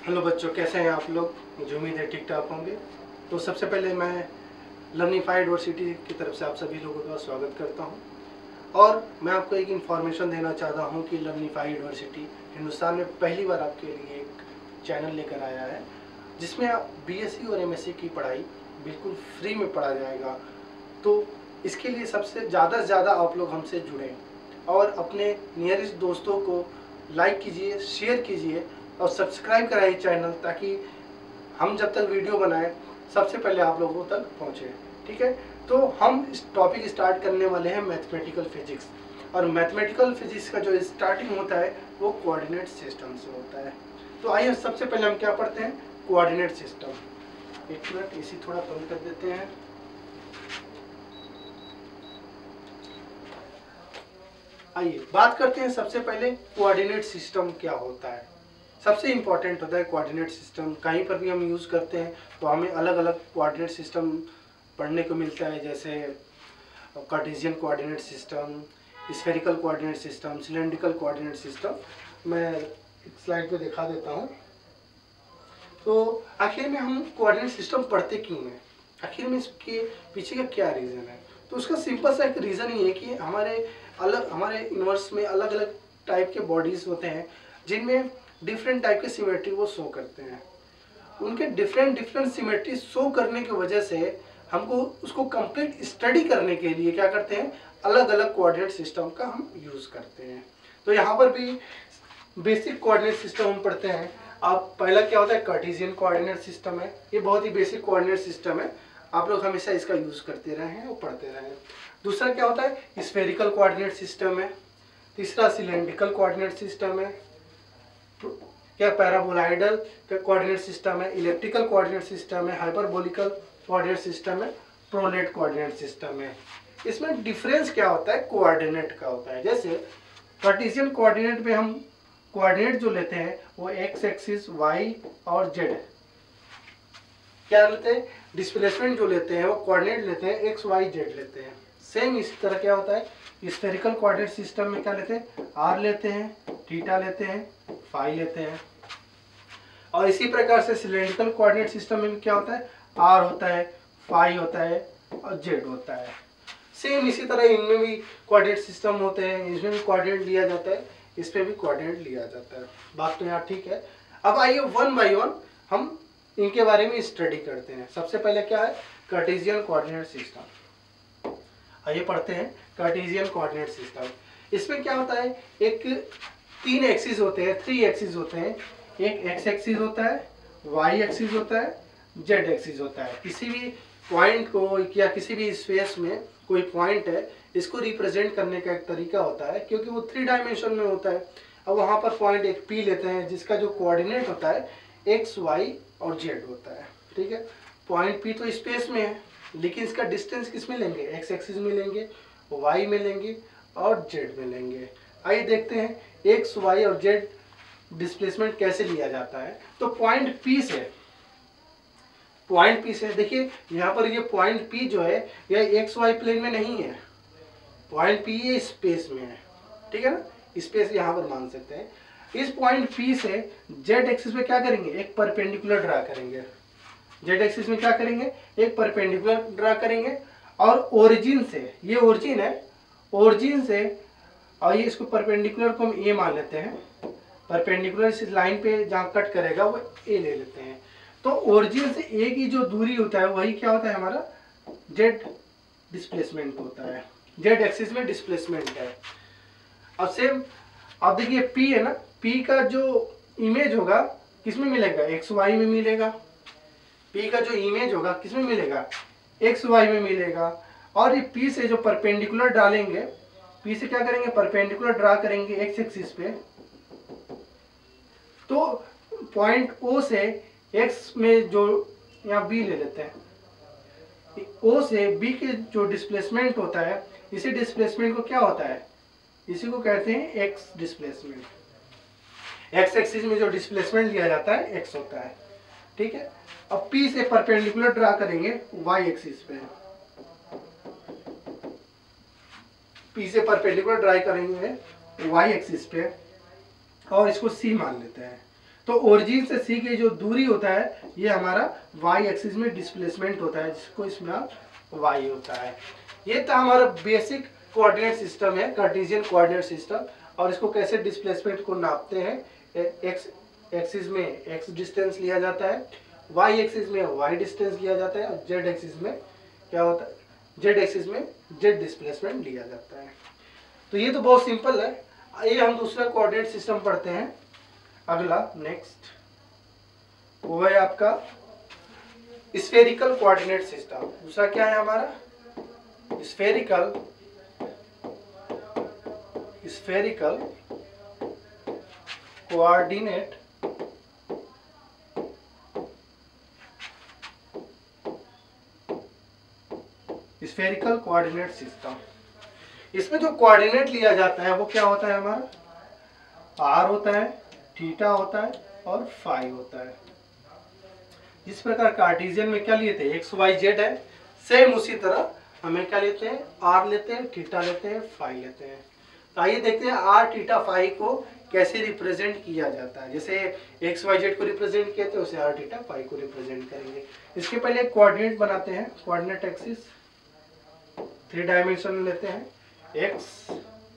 Hello बच्चों, कैसे हैं आप लोग। मुझे उम्मीद है ठीक ठाक होंगे। तो सबसे पहले मैं लर्निफाई यूनिवर्सिटी की तरफ से आप सभी लोगों का स्वागत करता हूं और मैं आपको एक इन्फॉर्मेशन देना चाहता हूं कि लर्निफाई यूनिवर्सिटी हिंदुस्तान में पहली बार आपके लिए एक चैनल लेकर आया है जिसमें आप बीएससी और एमएससी की पढ़ाई बिल्कुल फ्री में पढ़ा जाएगा। तो इसके लिए सबसे ज़्यादा से ज़्यादा आप लोग हमसे जुड़ें और अपने नियरेस्ट दोस्तों को लाइक कीजिए, शेयर कीजिए और सब्सक्राइब कराइए चैनल, ताकि हम जब तक वीडियो बनाएं सबसे पहले आप लोगों तक पहुंचे। ठीक है, तो हम इस टॉपिक स्टार्ट करने वाले हैं मैथमेटिकल फिजिक्स। और मैथमेटिकल फिजिक्स का जो स्टार्टिंग होता है वो कोऑर्डिनेट सिस्टम से होता है। तो आइए सबसे पहले हम क्या पढ़ते हैं, कोऑर्डिनेट सिस्टम। एक मिनट, इसी थोड़ा कम कर देते हैं। आइए बात करते हैं सबसे पहले कोऑर्डिनेट सिस्टम क्या होता है। सबसे इम्पॉर्टेंट होता है कोऑर्डिनेट सिस्टम। कहीं पर भी हम यूज़ करते हैं तो हमें अलग अलग कोऑर्डिनेट सिस्टम पढ़ने को मिलता है, जैसे Cartesian coordinate system, spherical coordinate system, cylindrical coordinate system. मैं एक स्लाइड पे दिखा देता हूँ। तो आखिर में हम कोऑर्डिनेट सिस्टम पढ़ते क्यों हैं, आखिर में इसके पीछे का क्या रीज़न है। तो उसका सिंपल सा एक रीज़न ही है कि हमारे यूनिवर्स में अलग अलग टाइप के बॉडीज़ होते हैं जिनमें डिफरेंट टाइप के सिमेट्री वो शो करते हैं। उनके डिफरेंट सिमेट्री शो करने की वजह से हमको उसको कंप्लीट स्टडी करने के लिए क्या करते हैं, अलग अलग कोऑर्डिनेट सिस्टम का हम यूज़ करते हैं। तो यहाँ पर भी बेसिक कोऑर्डिनेट सिस्टम हम पढ़ते हैं। आप पहला क्या होता है, कार्टेशियन कोऑर्डिनेट सिस्टम है। ये बहुत ही बेसिक कोऑर्डिनेट सिस्टम है, आप लोग हमेशा इसका यूज़ करते रहे हैं और पढ़ते रहे हैं। दूसरा क्या होता है, स्फेरिकल कोऑर्डिनेट सिस्टम है। तीसरा सिलेंड्रिकल कोऑर्डिनेट सिस्टम है, क्या पैराबोलाइडल कोऑर्डिनेट सिस्टम है, इलिप्टिकल कोऑर्डिनेट सिस्टम है, हाइपरबोलिकल कोऑर्डिनेट सिस्टम है, प्रोनेट कोऑर्डिनेट सिस्टम है। इसमें डिफरेंस क्या होता है, कोऑर्डिनेट का होता है। जैसे कार्टेशियन कोऑर्डिनेट में हम कोऑर्डिनेट जो लेते हैं वो एक्स एक्सिस, वाई और जेड क्या लेते हैं, डिस्प्लेसमेंट जो लेते हैं वो कोऑर्डिनेट लेते हैं एक्स वाई जेड लेते हैं। सेम इस तरह क्या होता है स्फेरिकल कोऑर्डिनेट सिस्टम में, क्या लेते हैं, आर लेते हैं, थीटा लेते हैं, फाई लेते हैं। और इसी प्रकार से सिलेंड्रिकल कोऑर्डिनेट सिस्टम में भी क्या होता है, आर होता है, फाई होता है और जेड होता है। सेम इसी तरह इनमें भी कोऑर्डिनेट सिस्टम होते हैं, इसमें भी कोऑर्डिनेट लिया जाता है, इस पे भी कोऑर्डिनेट लिया जाता है। बात तो यहाँ ठीक है। अब आइए वन बाय वन हम इनके बारे में स्टडी करते हैं। सबसे पहले क्या है, कार्टेशियन कोऑर्डिनेट सिस्टम। आइए पढ़ते हैं कार्टेशियन कोऑर्डिनेट सिस्टम। इसमें क्या होता है, एक तीन एक्सिस होते हैं, थ्री एक्सिस होते हैं। एक एक्स एक्सिस होता है, वाई एक्सिस होता है, जेड एक्सिस होता है। किसी भी पॉइंट को या किसी भी स्पेस में कोई पॉइंट है, इसको रिप्रेजेंट करने का एक तरीका होता है, क्योंकि वो थ्री डायमेंशन में होता है। अब वहाँ पर पॉइंट एक पी लेते हैं जिसका जो कोऑर्डिनेट होता है एक्स, वाई और जेड होता है। ठीक है, पॉइंट पी तो स्पेस में है, लेकिन इसका डिस्टेंस किस में लेंगे, एक्स एक्सिस में लेंगे, वाई में लेंगे और जेड में लेंगे। आइए देखते हैं एक्स, वाई और जेड डिस्प्लेसमेंट कैसे लिया जाता है। तो पॉइंट पी से देखिए यहाँ पर ये पॉइंट पी जो है यह एक्स वाई प्लेन में नहीं है, पॉइंट पी ये स्पेस में है। ठीक है ना, स्पेस यहाँ पर मान सकते हैं। इस पॉइंट पी से जेड एक्सिस में क्या करेंगे, एक परपेंडिकुलर ड्रा करेंगे। जेड एक्सिस में क्या करेंगे, एक परपेंडिकुलर ड्रा करेंगे और ओरिजिन से, ये ओरिजिन है, ओरिजिन से और ये इसको परपेंडिकुलर को हम ए मान लेते हैं। परपेंडिकुलर इस लाइन पे जहाँ कट करेगा वो ए ले लेते हैं। तो ओरिजिन से ए की जो दूरी होता है वही क्या होता है, हमारा जेड डिस्प्लेसमेंट होता है, जेड एक्सिस में डिस्प्लेसमेंट है। अब सेम अब देखिए पी है ना, पी का जो इमेज होगा किसमें मिलेगा, एक्स वाई में मिलेगा। पी का जो इमेज होगा किसमें मिलेगा, एक्स वाई में मिलेगा। और ये पी से जो परपेंडिकुलर डालेंगे, पी से क्या करेंगे, परपेंडिकुलर ड्रा करेंगे एक्स एक्सिस पे। तो पॉइंट ओ से एक्स में जो यहाँ बी ले लेते हैं, ओ से बी के जो डिस्प्लेसमेंट होता है, इसी डिस्प्लेसमेंट को क्या होता है, इसी को कहते हैं एक्स डिस्प्लेसमेंट। एक्स एक्सिस में जो डिस्प्लेसमेंट लिया जाता है एक्स होता है। ठीक है, अब पी से परपेंडिकुलर ड्रा करेंगे वाई एक्सिस पे, पी से परपेंडिकुलर ड्रा करेंगे वाई एक्सिस पे और इसको सी मान लेते हैं। तो ओरिजिन से सी की जो दूरी होता है ये हमारा वाई एक्सिस में डिस्प्लेसमेंट होता है, जिसको इसमें वाई होता है। ये तो हमारा बेसिक कोऑर्डिनेट सिस्टम है, कार्टेशियन कोऑर्डिनेट सिस्टम। और इसको कैसे डिस्प्लेसमेंट को नापते हैं, एक्स एक्सिस में एक्स डिस्टेंस लिया जाता है, वाई एक्सिस में वाई डिस्टेंस लिया जाता है, और जेड एक्सिस में क्या होता है, जेड एक्सिस में जेड डिस्प्लेसमेंट लिया जाता है। तो ये तो बहुत सिंपल है। ये हम दूसरा कोऑर्डिनेट सिस्टम पढ़ते हैं। अगला नेक्स्ट वो है आपका स्फेरिकल कोऑर्डिनेट सिस्टम। दूसरा क्या है हमारा spherical coordinate spherical coordinate system. इसमें जो कोऑर्डिनेट लिया जाता है वो क्या होता है हमारा, आर होता है, थीटा होता है और फाई होता है। जिस प्रकार कार्टेशियन में क्या लिए थे, एक्स वाई जेड है, सेम उसी तरह हमें क्या लेते हैं, आर लेते हैं, थीटा लेते हैं, फाई लेते हैं। तो आइए देखते हैं आर थीटा फाई को कैसे रिप्रेजेंट किया जाता है। जैसे एक्स वाई जेड को रिप्रेजेंट किया तो उसे आर थीटा फाई को रिप्रेजेंट करेंगे। इसके पहले कोऑर्डिनेट बनाते हैं, कोऑर्डिनेट एक्सिस 3 डायमेंशन लेते हैं, एक्स,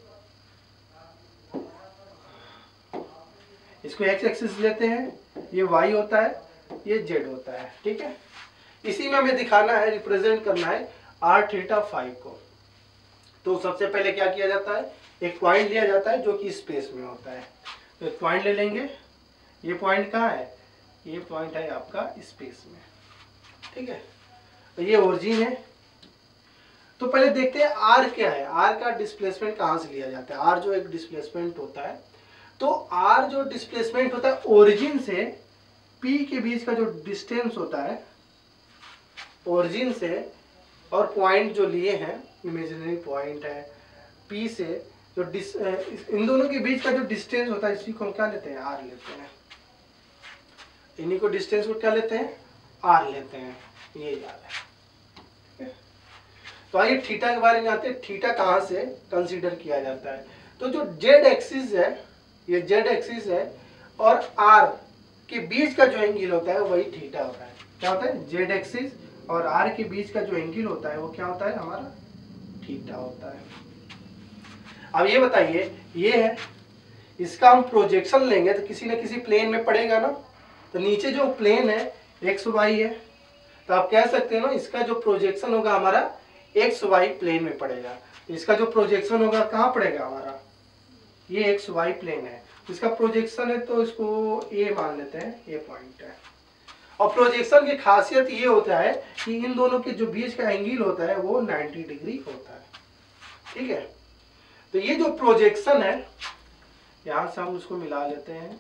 इसको एक्स एक्सिस लेते हैं, ये वाई होता है, ये जेड होता है। ठीक है, इसी में हमें दिखाना है, रिप्रेजेंट करना है आर थीटा फाई को। तो सबसे पहले क्या किया जाता है, एक पॉइंट लिया जाता है जो कि स्पेस में होता है। तो एक पॉइंट ले लेंगे, ये पॉइंट कहाँ है, ये पॉइंट है आपका स्पेस में। ठीक है, तो ये ओरिजिन है। तो पहले देखते हैं आर क्या है, आर का डिस्प्लेसमेंट कहाँ से लिया जाता है। आर जो एक डिस्प्लेसमेंट होता है, तो आर जो डिस्प्लेसमेंट होता है ओरिजिन से पी के बीच का जो डिस्टेंस होता है, ओरिजिन से और पॉइंट जो लिए हैं, इमेजिनरी पॉइंट है पी से, जो इन दोनों के बीच का जो डिस्टेंस होता है, इसी को हम क्या लेते हैं, आर लेते हैं। इन्हीं को डिस्टेंस को क्या लेते हैं, आर लेते हैं, ये याद है। तो आइए थीटा के बारे में आते हैं। थीटा कहाँ से कंसीडर किया जाता है, तो जो जेड एक्सिस है, ये जेड एक्सिस है, और आर के बीच का जो एंगल होता है वही थीटा होता है। क्या होता है, जेड एक्सिस और आर के बीच का जो एंगल होता है वो क्या होता है, हमारा थीटा होता है। अब ये बताइए, ये है, इसका हम प्रोजेक्शन लेंगे तो किसी न किसी प्लेन में पड़ेगा ना। तो नीचे जो प्लेन है एक्स वाई है, तो आप कह सकते हैं ना, इसका जो प्रोजेक्शन होगा हमारा एक्स वाई प्लेन में पड़ेगा। इसका जो प्रोजेक्शन होगा कहाँ पड़ेगा हमारा, ये एक्स वाई प्लेन है, इसका प्रोजेक्शन है, तो इसको ए मान लेते हैं, ए पॉइंट है। और प्रोजेक्शन की खासियत ये होता है कि इन दोनों के जो बीच का एंगल होता है वो 90 डिग्री होता है। ठीक है, तो ये जो प्रोजेक्शन है, यहां से हम उसको मिला लेते हैं।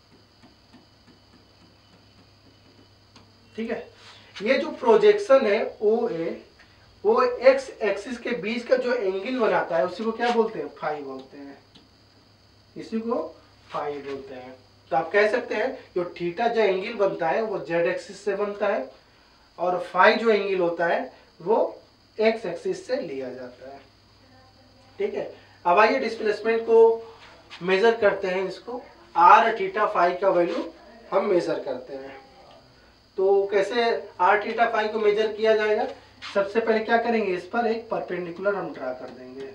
ठीक है, ये जो प्रोजेक्शन है ओ ए, वो एक्स एक्सिस के बीच का जो एंगल बनाता है उसी को क्या बोलते हैं, फाई बोलते हैं, इसी को फाई बोलते हैं। तो आप कह सकते हैं जो थीटा जो एंगल बनता है वो जेड एक्सिस से बनता है, और फाई जो एंगल होता है वो एक्स एक्सिस से लिया जाता है। ठीक है, अब आइए डिस्प्लेसमेंट को मेजर करते हैं। इसको आर थीटा फाई का वैल्यू हम मेजर करते हैं। तो कैसे आर थीटा फाई को मेजर किया जाएगा, सबसे पहले क्या करेंगे, इस पर एक परपेंडिकुलर हम ड्रा कर देंगे,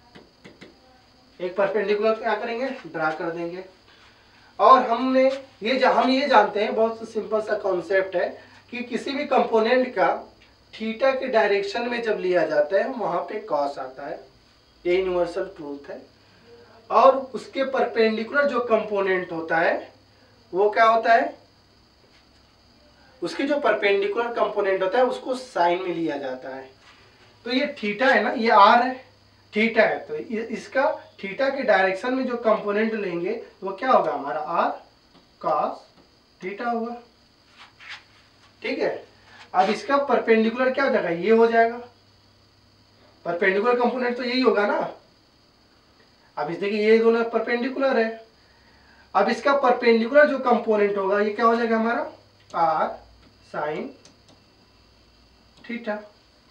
एक परपेंडिकुलर क्या करेंगे, ड्रा कर देंगे। और हम ये जानते हैं, बहुत सिंपल सा कॉन्सेप्ट है कि किसी भी कंपोनेंट का थीटा के डायरेक्शन में जब लिया जाता है वहां पे कॉस आता है, ये यूनिवर्सल ट्रूथ है। और उसके परपेंडिकुलर जो कंपोनेंट होता है वो क्या होता है, उसकी जो परपेंडिकुलर कंपोनेंट होता है उसको साइन में लिया जाता है। तो ये थीटा है ना, ये आर है, थीटा है, तो इसका थीटा के डायरेक्शन में जो कंपोनेंट लेंगे वो क्या होगा, हमारा आर कॉस थीटा होगा। ठीक है, अब इसका परपेंडिकुलर क्या हो जाएगा, ये हो जाएगा, परपेंडिकुलर कंपोनेंट तो यही होगा ना। अब इस देखिए ये दोनों परपेंडिकुलर है, अब इसका परपेंडिकुलर जो कंपोनेंट होगा ये क्या हो जाएगा हमारा, आर साइन थीटा।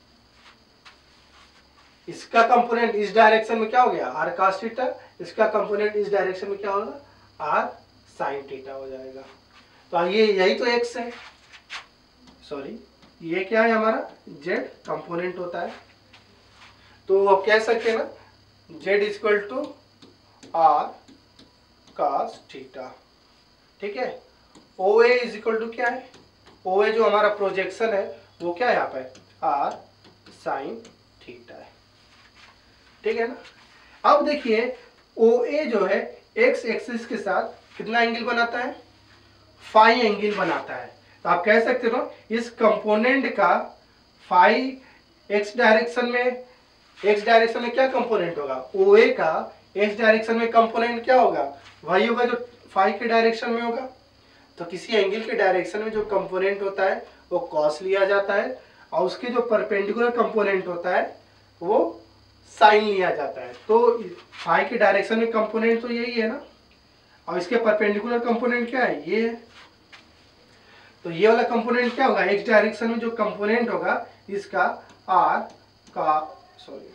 इसका कंपोनेंट इस डायरेक्शन में क्या हो गया, आर कॉस थीटा, इसका कंपोनेंट इस डायरेक्शन में क्या होगा, आर साइन थीटा हो जाएगा। तो ये यही तो एक्स है, सॉरी ये क्या है हमारा जेड कंपोनेंट होता है। तो अब कह सकते हैं ना Z equal to R cos theta, ठीक है। O A is equal to क्या है, ओ ए जो हमारा प्रोजेक्शन है वो क्या है यहाँ पे आर साइन थीटा है, ठीक है ना। अब देखिए ओ ए जो है एक्स एक्सिस के साथ कितना एंगल बनाता है, फाई एंगल बनाता है। तो आप कह सकते हो इस कंपोनेंट का फाई एक्स डायरेक्शन में क्या कंपोनेंट होगा, ओ ए का एक्स डायरेक्शन में कंपोनेंट क्या होगा, वही होगा जो फाई के डायरेक्शन में होगा। तो किसी एंगल के डायरेक्शन में जो कंपोनेंट होता है वो कॉस लिया जाता है, और उसके जो परपेंडिकुलर कंपोनेंट होता है वो साइन लिया जाता है। तो फाई के डायरेक्शन में कंपोनेंट तो यही है ना, और इसके परपेंडिकुलर कंपोनेंट क्या है, ये है। तो ये वाला कंपोनेंट क्या होगा, एक्स डायरेक्शन में जो कंपोनेंट होगा इसका आर का सॉरी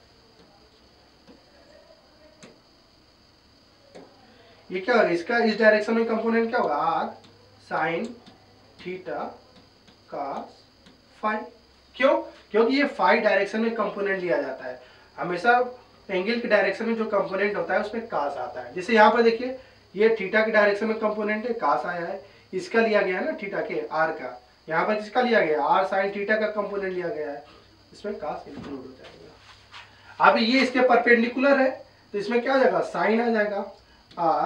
ये क्या होगा, इसका इस डायरेक्शन में कंपोनेंट क्या होगा R sine theta cos phi. क्यों, क्योंकि ये फाई डायरेक्शन में कंपोनेंट लिया जाता है। हमेशा एंगल के डायरेक्शन में जो कंपोनेंट होता है उसमें कास आता है। जैसे यहाँ पर देखिए ये थीटा के डायरेक्शन में कंपोनेंट है, कास आया है, इसका लिया गया है ना थीटा के आर का, यहाँ पर किसका लिया गया आर साइन थीटा का कंपोनेंट लिया गया है, इसमें कास इंक्लूड हो जाएगा। अब ये इसके परपेंडिकुलर है तो इसमें क्या हो जाएगा साइन आ जाएगा, R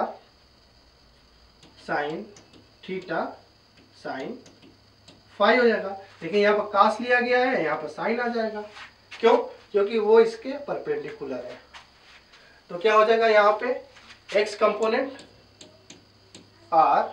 sine theta sine phi हो जाएगा। लेकिन यहाँ पर कास लिया गया है, यहाँ पर साइन आ जाएगा। क्यों, क्योंकि वो इसके परपेंडिकुलर है। तो क्या हो जाएगा यहाँ पे X component R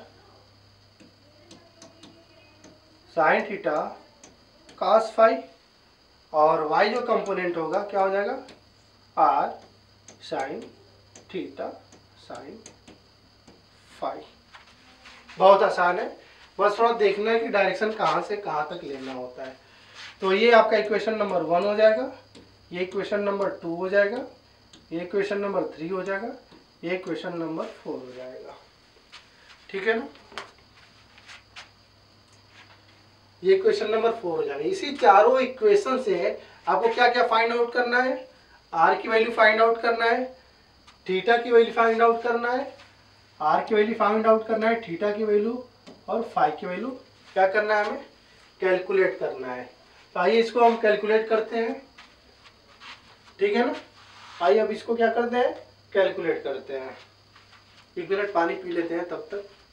sine theta cos phi, और वाई जो कंपोनेंट होगा क्या हो जाएगा R sine theta sine phi. बहुत आसान है, बस थोड़ा देखना है कि डायरेक्शन कहाँ से कहाँ तक लेना होता है। तो ये आपका इक्वेशन नंबर 1 हो जाएगा, ये इक्वेशन नंबर 2 हो जाएगा, ये इक्वेशन नंबर 3 हो जाएगा, ये इक्वेशन नंबर 4 हो जाएगा, ठीक है ना। ये इक्वेशन नंबर 4 हो जाएगा। इसी चारों इक्वेशन से आपको क्या क्या फाइंड आउट करना है, आर की वैल्यू फाइंड आउट करना है, थीटा की वैल्यू फाइंड आउट करना है, आर की वैल्यू फाइंड आउट करना है, थीटा की वैल्यू और फाई की वैल्यू क्या करना है हमें कैलकुलेट करना है। तो आइए इसको हम कैलकुलेट करते हैं, ठीक है ना। आइए अब इसको क्या करते हैं कैलकुलेट करते हैं। 1 मिनट पानी पी लेते हैं तब तक।